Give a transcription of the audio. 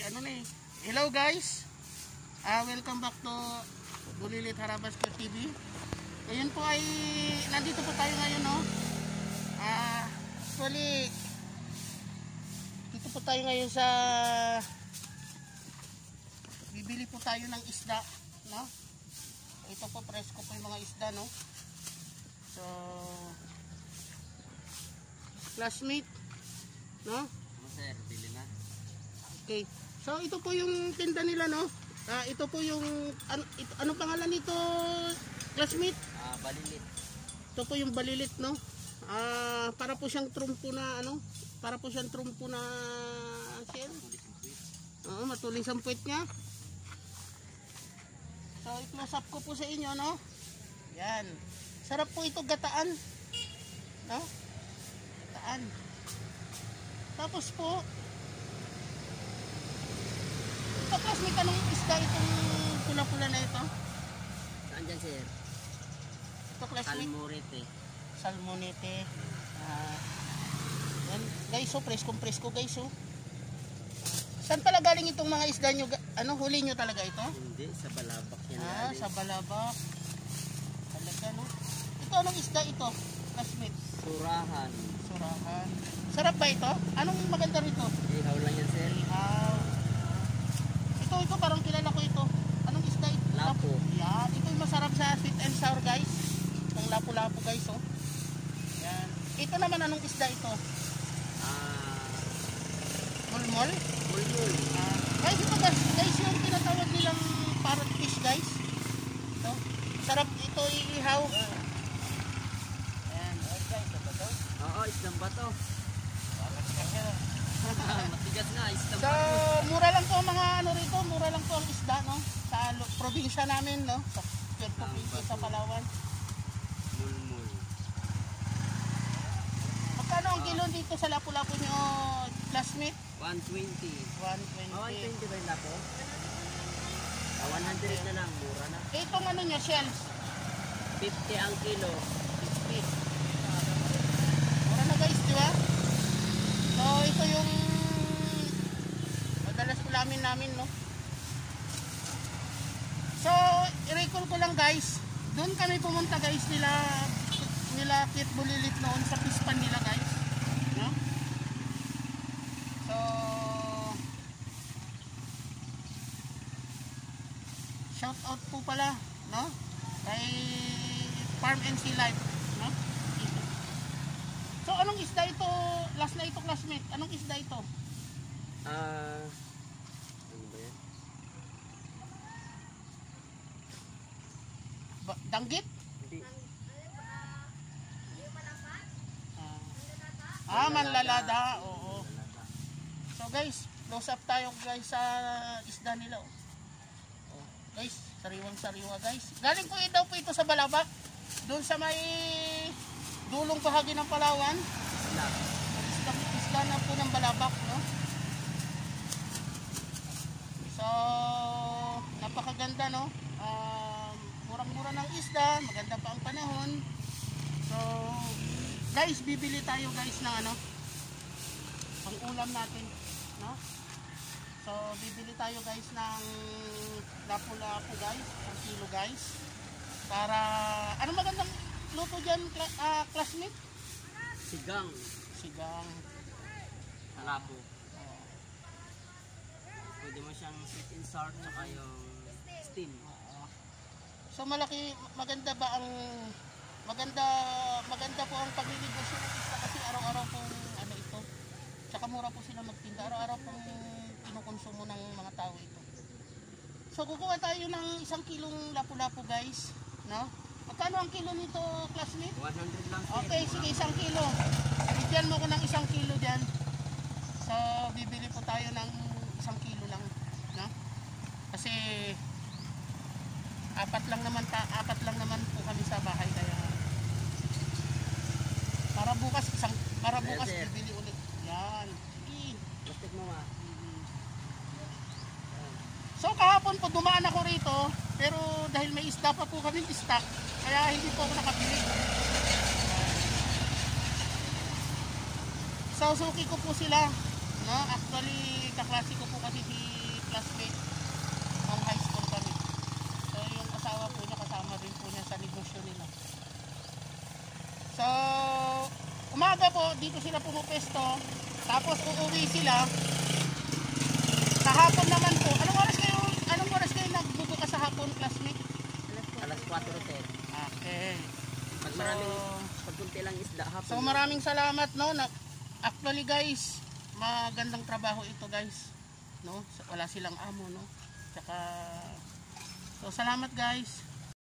ano na eh. Hello guys. Welcome back to Bulilit Harabas TV. Ngayon po ay nandito po tayo ngayon, no. Actually dito po tayo ngayon sa bibili po tayo ng isda, no. Ito po presko po yung mga isda, no. So classmate, no. Sir, bili na. Okay. So ito po yung tinda nila, no. Ito po yung anong pangalan nito, classmate? Balilit. Ito po yung balilit, no. Para po siyang trumpo na ano, para po siyang trumpo na shell. Oo, matulis ang puwet niya. So i-close up ko po sa inyo, no. Yan. Sarap po ito gataan. No? Gataan. Tapos po ito, classmate, anong isda itong pula-pula na ito? Saan dyan, sir? Ito, classmate? Salmonete. Salmonete. Yan. Guys, so presko guys, so. Saan pala galing itong mga isda nyo? Ano, huli nyo talaga ito? Hindi, sa Balabak yan galing. Sa Balabak. Talaga, no? Ito, anong isda ito, classmate? Surahan. Surahan. Sarap ba ito? Anong maganda rito? Ihaw lang yan, sir. Ihaw. Ito parang kilala ko ito. Anong isda ito? Lapo. Yan. Ito yung masarap sa sweet and sour, guys. Itong lapu-lapu, guys, oh. Yan. Ito naman, anong isda ito? Mulmol? Mulmul. Guys, ito guys, yung tinatawag nilang parrot fish, guys. Ito. Sarap ito iihaw. Ayan. Oo, isdang bato. Matigas nga, isdang So, bato. mura lang po ang mga ano rito, mura lang po ang isda, no? Sa probinsya namin, no? Sa probinsya sa Palawan. Mulmul. Magkano ang kilo dito sa lapu-lapu nyo, classmate? 120. 120. 120 ba yung lapo? 100 na lang, mura na. Itong ano nyo, shells? 50 ang kilo. 50. Mura na, guys, di ba? So, ito yung madalas ulamin namin, no? So, i-recall ko lang, guys. Doon kami pumunta, guys, nila Kit Bulilit noon sa pispan nila, guys. No? So, shout out po pala, no? Kay Farm and Sea Life, no? So, anong isda ito? Last na ito, classmate. Anong isda ito? Ano ba yan? Danggit? Hindi. Manlalada. Oo. So guys, close up tayo guys sa isda nila. Oh. Guys, sariwang-sariwa guys. Galing po daw po ito sa Balabak. Doon sa may dulong bahagi ng Palawan. Isla na po ng Balabak, no? So, napakaganda, no? Murang-mura ng isda, maganda pa ang panahon. So, guys, bibili tayo guys ng ano, pang ulam natin, no? So, bibili tayo guys ng lapu-lapu guys, 1 kilo guys. Para, ano magandang luto dyan, classmate? Sigang. Sigang. Lapo. Pwede mo siyang sweet and sour tsaka yung steam. So maganda ba ang maganda po ang pagnegosyo ng isda kasi araw-araw pong ano ito. Tsaka mura po sila magtinda. Araw-araw pong kinukonsumo ng mga tao ito. So kukuha tayo ng 1 kilong lapu-lapu guys, no? Magkano ang kilo nito, classmate? 100 lang. Okay, sige, 1 kilo. Bigyan mo ko ng 1 kilo diyan. So bibili po tayo ng 1 kilo lang, no? Kasi apat lang naman po kami sa bahay kaya para bukas bibili ulit. Yan. Sige. Plastic mo ma. So kahapon po dumaan ako rito pero dahil may isda pa po kami stock kaya hindi po ako nakabili. So suki ko po sila, no? No, actually, kaklase ko po kasi si classmate nung high school kami. So, yung asawa po niya, kasama rin po niya sa negosyo nila. So, umaga po, dito sila pumupesto. Tapos, uuwi sila. Sa hapon naman po, anong oras kayo nagbubukas sa hapon, classmate? Alas 4, sir. Okay. Pag maraming, pag kunti lang isda hapon. So, maraming salamat, no? Actually, guys, magandang trabaho ito, guys. No? Wala silang amo, no? Tsaka, so, salamat, guys.